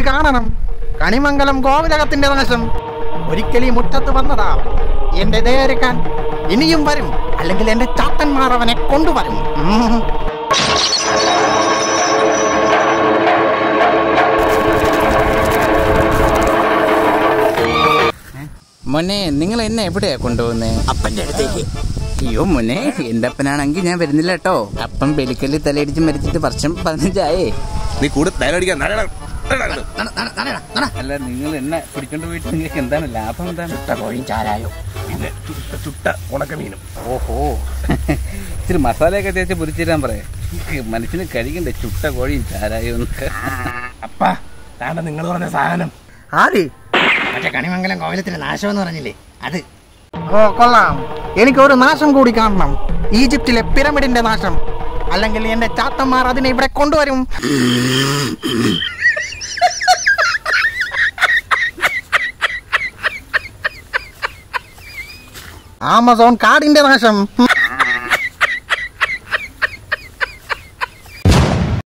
കാണണം. കണിമംഗലം കോവിലകത്തിന്റെ നാശം ഒരിക്കൽ ഈ മുറ്റത്ത് വന്നതാ എന്റെ ദയക്കാൻ. ഇനിയും വരും, അല്ലെങ്കിൽ എന്റെ ചാത്തന്മാർ അവനെ കൊണ്ടുവരും. മോനെ, നിങ്ങൾ എന്നെ എവിടെയാ കൊണ്ടുപോകുന്നേ? അപ്പന്റെ അടുത്തേക്ക്. അയ്യോ മോനെ, എന്റെ അപ്പനാണെങ്കിൽ ഞാൻ വരുന്നില്ല കേട്ടോ. അപ്പം പെലിക്കല്ലി തലയിടിച്ച് മരിച്ചിട്ട് വർഷം 15 നീ കൂടുതൽ തലടിക്കാൻ. അല്ല, നിങ്ങൾ എന്നെ പിടിച്ചോണ്ട് പോയിട്ട് നിങ്ങൾക്ക് എന്താണ് ലാഭം? എന്താണ്? ചുട്ട കോഴിയും ചാരായോ, പിന്നെ ചുട്ട ഉണക്കമീനും. ഓഹോ, ഇച്ചിരി മസാലയൊക്കെ തേച്ച് പൊരിച്ചിരാൻ പറയാം. മനസ്സിന് കഴിക്കണ്ടേ ചുട്ട കോഴിയും ചാരായോ എന്നൊക്കെ. അപ്പാ, താണ്ട നിങ്ങൾ പറഞ്ഞ സാധനം ആര്? മറ്റേ കണിമംഗലം കോവിലത്തിന്റെ നാശം എന്ന് പറഞ്ഞില്ലേ, അത്. ഓ കൊള്ളാം. എനിക്കൊരു നാശം കൂടി കാണണം. ഈജിപ്തിലെ പിരമിഡിന്റെ നാശം, അല്ലെങ്കിൽ എന്റെ ചാത്തന്മാർ അതിനെ ഇവിടെ കൊണ്ടുവരും. ആമസോൺ കാടിന്റെ നാശം.